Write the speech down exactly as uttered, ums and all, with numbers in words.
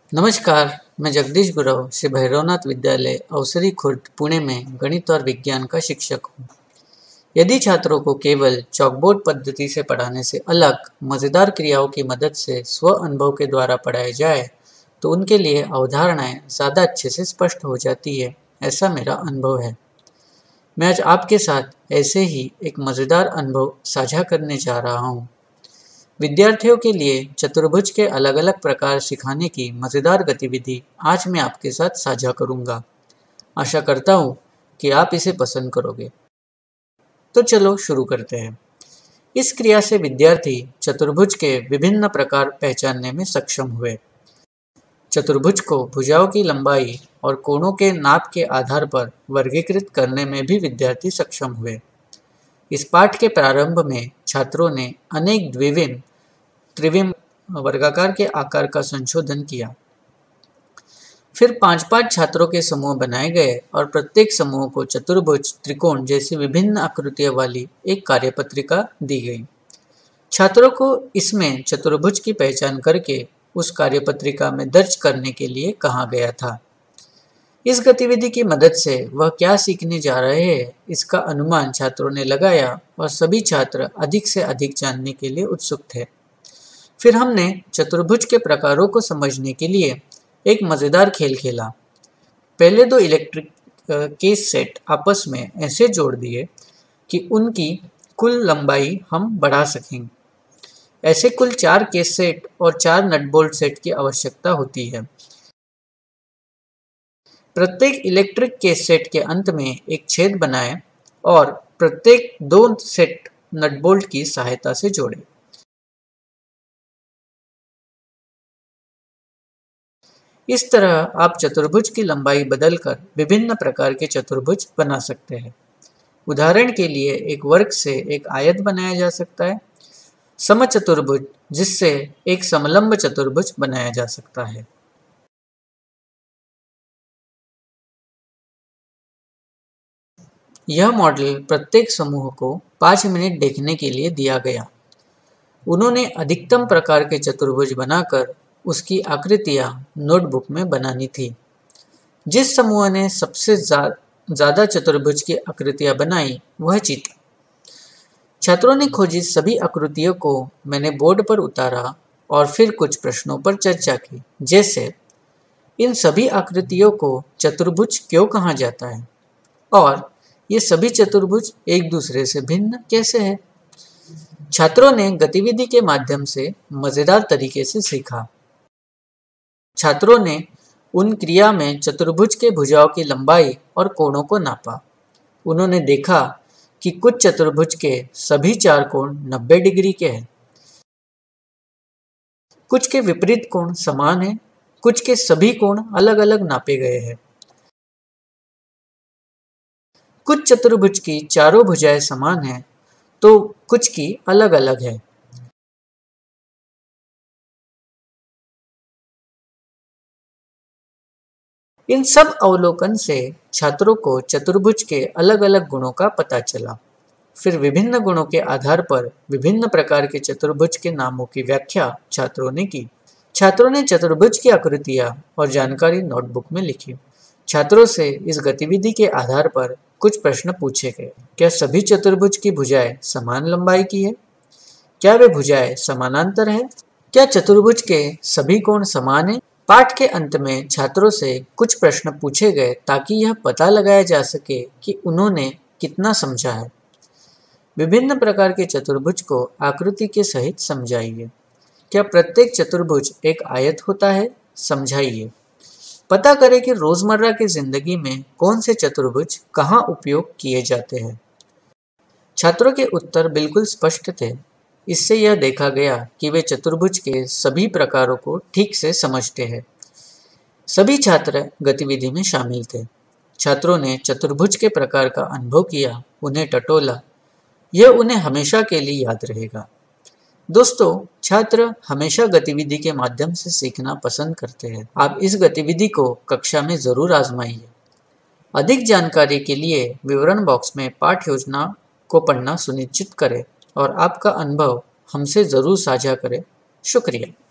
नमस्कार, मैं जगदीश गुरव श्री भैरवनाथ विद्यालय अवसरी खुर्द पुणे में गणित और विज्ञान का शिक्षक हूँ। यदि छात्रों को केवल चॉकबोर्ड पद्धति से पढ़ाने से अलग मज़ेदार क्रियाओं की मदद से स्व अनुभव के द्वारा पढ़ाया जाए तो उनके लिए अवधारणाएं ज़्यादा अच्छे से स्पष्ट हो जाती है, ऐसा मेरा अनुभव है। मैं आज आपके साथ ऐसे ही एक मज़ेदार अनुभव साझा करने जा रहा हूँ। विद्यार्थियों के लिए चतुर्भुज के अलग अलग प्रकार सिखाने की मज़ेदार गतिविधि आज मैं आपके साथ साझा करूंगा। आशा करता हूं कि आप इसे पसंद करोगे। तो चलो शुरू करते हैं। इस क्रिया से विद्यार्थी चतुर्भुज के विभिन्न प्रकार पहचानने में सक्षम हुए। चतुर्भुज को भुजाओं की लंबाई और कोणों के नाप के आधार पर वर्गीकृत करने में भी विद्यार्थी सक्षम हुए। इस पाठ के प्रारंभ में छात्रों ने अनेक द्विविम त्रिविम वर्गाकार के आकार का संशोधन किया। फिर पांच पांच छात्रों के समूह बनाए गए और प्रत्येक समूह को चतुर्भुज, त्रिकोण जैसी विभिन्न आकृतियों वाली एक कार्यपत्रिका दी गई। छात्रों को इसमें चतुर्भुज की पहचान करके उस कार्यपत्रिका में दर्ज करने के लिए कहा गया था। इस गतिविधि की मदद से वह क्या सीखने जा रहे हैं इसका अनुमान छात्रों ने लगाया और सभी छात्र अधिक से अधिक जानने के लिए उत्सुक थे। फिर हमने चतुर्भुज के प्रकारों को समझने के लिए एक मज़ेदार खेल खेला। पहले दो इलेक्ट्रिक केस सेट आपस में ऐसे जोड़ दिए कि उनकी कुल लंबाई हम बढ़ा सकेंगे। ऐसे कुल चार केस सेट और चार नट बोल्ट सेट की आवश्यकता होती है। प्रत्येक इलेक्ट्रिक केस सेट के अंत में एक छेद बनाएं और प्रत्येक दो सेट नट बोल्ट की सहायता से जोड़ें। इस तरह आप चतुर्भुज की लंबाई बदलकर विभिन्न प्रकार के चतुर्भुज बना सकते हैं। उदाहरण के लिए एक वर्ग से एक आयत बनाया जा सकता है, समचतुर्भुज जिससे एक समलंब चतुर्भुज बनाया जा सकता है। यह मॉडल प्रत्येक समूह को पाँच मिनट देखने के लिए दिया गया। उन्होंने अधिकतम प्रकार के चतुर्भुज बनाकर उसकी आकृतियां नोटबुक में बनानी थी। जिस समूह ने सबसे ज़्यादा चतुर्भुज की आकृतियां बनाई वह जीता। छात्रों ने खोजी सभी आकृतियों को मैंने बोर्ड पर उतारा और फिर कुछ प्रश्नों पर चर्चा की, जैसे इन सभी आकृतियों को चतुर्भुज क्यों कहा जाता है और ये सभी चतुर्भुज एक दूसरे से भिन्न कैसे हैं। छात्रों ने गतिविधि के माध्यम से मज़ेदार तरीके से सीखा। छात्रों ने उन क्रिया में चतुर्भुज के भुजाओं की लंबाई और कोणों को नापा। उन्होंने देखा कि कुछ चतुर्भुज के सभी चार कोण नब्बे डिग्री के हैं, कुछ के विपरीत कोण समान हैं, कुछ के सभी कोण अलग अलग नापे गए हैं। कुछ चतुर्भुज की चारों भुजाएं समान हैं तो कुछ की अलग अलग है। इन सब अवलोकन से छात्रों को चतुर्भुज के अलग अलग गुणों का पता चला। फिर विभिन्न गुणों के आधार पर विभिन्न प्रकार के चतुर्भुज के नामों की व्याख्या छात्रों ने की। छात्रों ने चतुर्भुज की आकृतियां और जानकारी नोटबुक में लिखी। छात्रों से इस गतिविधि के आधार पर कुछ प्रश्न पूछे गए। क्या सभी चतुर्भुज की भुजाएं समान लंबाई की है? क्या वे भुजाएं समानांतर है? क्या चतुर्भुज के सभी कोण समान हैं? पाठ के अंत में छात्रों से कुछ प्रश्न पूछे गए ताकि यह पता लगाया जा सके कि उन्होंने कितना समझा है। विभिन्न प्रकार के चतुर्भुज को आकृति के सहित समझाइए। क्या प्रत्येक चतुर्भुज एक आयत होता है? समझाइए। पता करें कि रोजमर्रा की जिंदगी में कौन से चतुर्भुज कहाँ उपयोग किए जाते हैं। छात्रों के उत्तर बिल्कुल स्पष्ट थे। इससे यह देखा गया कि वे चतुर्भुज के सभी प्रकारों को ठीक से समझते हैं। सभी छात्र गतिविधि में शामिल थे। छात्रों ने चतुर्भुज के प्रकार का अनुभव किया, उन्हें टटोला। यह उन्हें हमेशा के लिए याद रहेगा। दोस्तों, छात्र हमेशा गतिविधि के माध्यम से सीखना पसंद करते हैं। आप इस गतिविधि को कक्षा में जरूर आजमाइए। अधिक जानकारी के लिए विवरण बॉक्स में पाठ योजना को पढ़ना सुनिश्चित करें और आपका अनुभव हमसे ज़रूर साझा करें। शुक्रिया।